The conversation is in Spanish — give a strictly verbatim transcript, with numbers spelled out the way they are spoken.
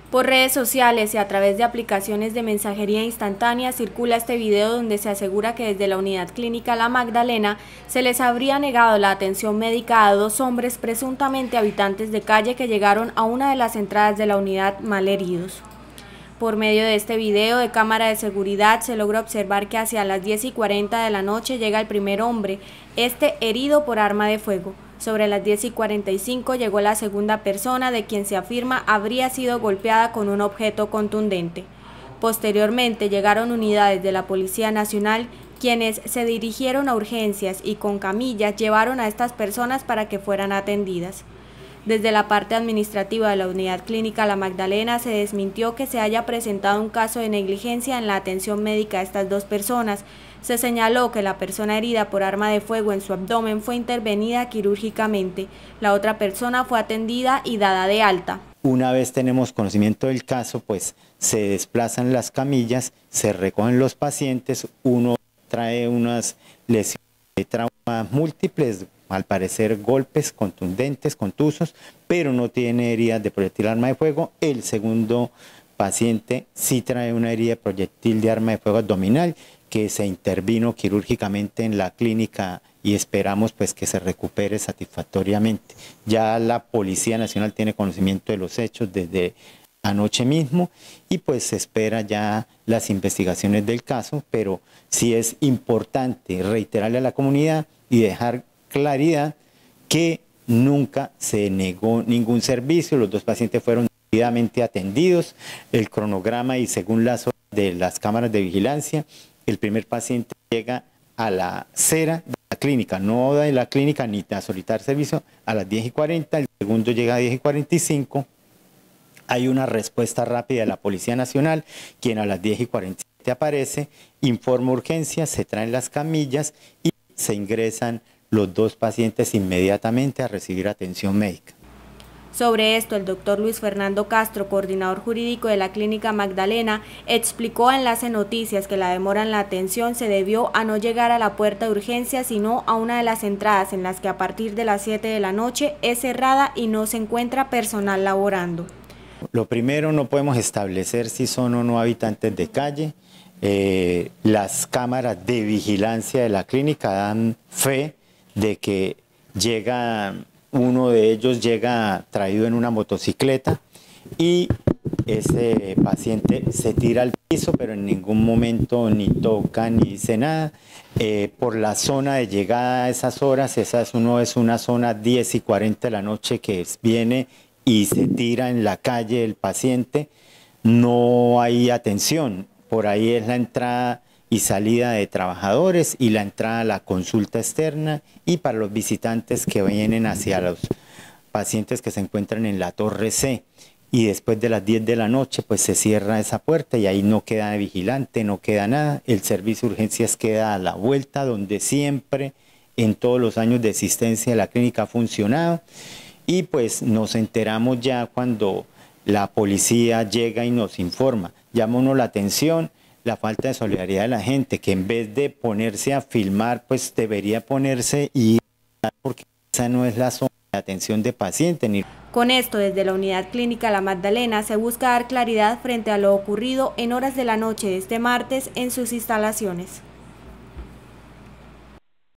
Por redes sociales y a través de aplicaciones de mensajería instantánea circula este video donde se asegura que desde la unidad clínica La Magdalena se les habría negado la atención médica a dos hombres presuntamente habitantes de calle que llegaron a una de las entradas de la unidad malheridos. Por medio de este video de cámara de seguridad se logra observar que hacia las diez y cuarenta de la noche llega el primer hombre, este herido por arma de fuego. Sobre las diez y cuarenta y cinco llegó la segunda persona, de quien se afirma habría sido golpeada con un objeto contundente. Posteriormente llegaron unidades de la Policía Nacional, quienes se dirigieron a urgencias y con camillas llevaron a estas personas para que fueran atendidas. Desde la parte administrativa de la unidad clínica La Magdalena se desmintió que se haya presentado un caso de negligencia en la atención médica a estas dos personas. Se señaló que la persona herida por arma de fuego en su abdomen fue intervenida quirúrgicamente. La otra persona fue atendida y dada de alta. Una vez tenemos conocimiento del caso, pues se desplazan las camillas, se recogen los pacientes, uno trae unas lesiones de trauma múltiples, al parecer golpes contundentes, contusos, pero no tiene heridas de proyectil de arma de fuego. El segundo paciente sí trae una herida de proyectil de arma de fuego abdominal que se intervino quirúrgicamente en la clínica y esperamos pues que se recupere satisfactoriamente. Ya la Policía Nacional tiene conocimiento de los hechos desde anoche mismo y pues se espera ya las investigaciones del caso, pero sí es importante reiterarle a la comunidad y dejar claridad que nunca se negó ningún servicio, los dos pacientes fueron debidamente atendidos, el cronograma y según las horas de las cámaras de vigilancia, el primer paciente llega a la acera de la clínica, no de la clínica ni a solicitar servicio, a las diez y cuarenta, el segundo llega a diez y cuarenta y cinco, hay una respuesta rápida de la Policía Nacional, quien a las diez y cuarenta y siete aparece, informa urgencia, se traen las camillas y se ingresan los dos pacientes inmediatamente a recibir atención médica. Sobre esto, el doctor Luis Fernando Castro, coordinador jurídico de la Clínica Magdalena, explicó a Enlace Noticias que la demora en la atención se debió a no llegar a la puerta de urgencia, sino a una de las entradas en las que a partir de las siete de la noche es cerrada y no se encuentra personal laborando. Lo primero, no podemos establecer si son o no habitantes de calle. Eh, las cámaras de vigilancia de la clínica dan fe de que llega, uno de ellos llega traído en una motocicleta y ese paciente se tira al piso, pero en ningún momento ni toca ni dice nada. Eh, por la zona de llegada a esas horas, esa es, uno, es una zona diez y cuarenta de la noche que viene y se tira en la calle el paciente, no hay atención, por ahí es la entrada y salida de trabajadores y la entrada a la consulta externa y para los visitantes que vienen hacia los pacientes que se encuentran en la Torre C. Y después de las diez de la noche pues se cierra esa puerta y ahí no queda vigilante, no queda nada. El servicio de urgencias queda a la vuelta donde siempre en todos los años de existencia de la clínica ha funcionado y pues nos enteramos ya cuando la policía llega y nos informa. Llama uno la atención la falta de solidaridad de la gente, que en vez de ponerse a filmar, pues debería ponerse y porque esa no es la zona de atención de pacientes. Ni... Con esto, desde la unidad clínica La Magdalena se busca dar claridad frente a lo ocurrido en horas de la noche de este martes en sus instalaciones.